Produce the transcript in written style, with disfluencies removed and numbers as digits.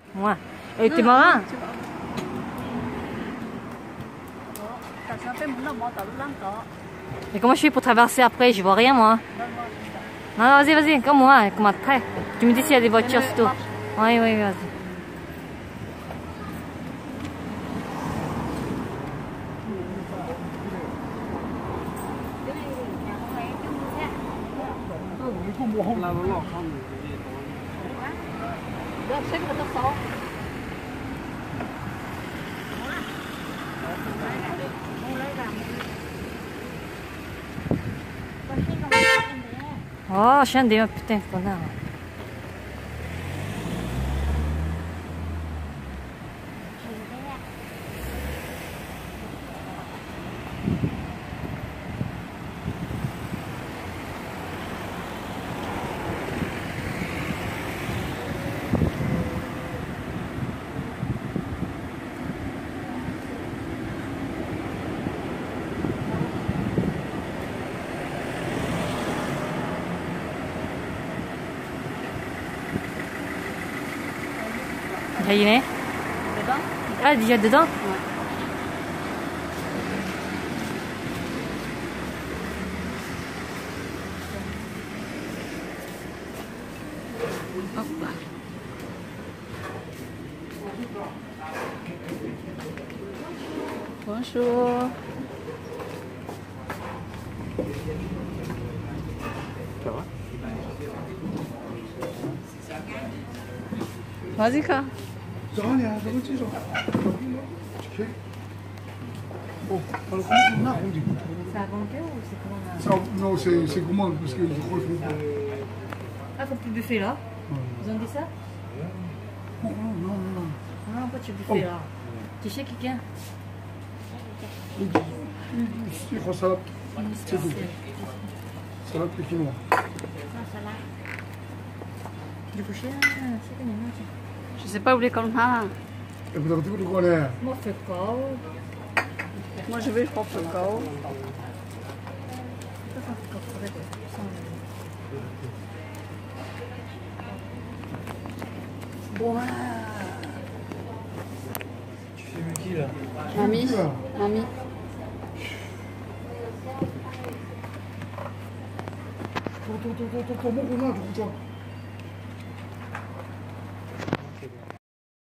Ouais. Et t'es marin? Et comment je fais pour traverser après? Je vois rien moi. Non, non, vas-y, vas-y, comme moi, comme après. Tu me dis s'il y a des voitures, c'est tout. Oui, oui, vas-y. Oh, chien des putain, connard. Dedans? Ah, déjà dedans? Ouais. Hop là. Bonjour. Ça va? Vas-y, quoi. Oh, on dit. C'est à volonté ou c'est comment Ça, non, c'est comment? Parce que je crois que je ne Ah, faut plus buffet là. Ils ont dit ça? non, non, non, non. Ah, pourquoi tu buffet là? Tu sais qui vient? Je crois salade. C'est tout. Salade pékinoise. Du coucher, c'est que je sais pas où les comme ça. Et vous avez tout le connaître. Moi, fais quoi? Moi, je vais pas faire ça. Ouais. Tu fais qui là? Mamie, mamie. Attends, attends, attends, attends, attends,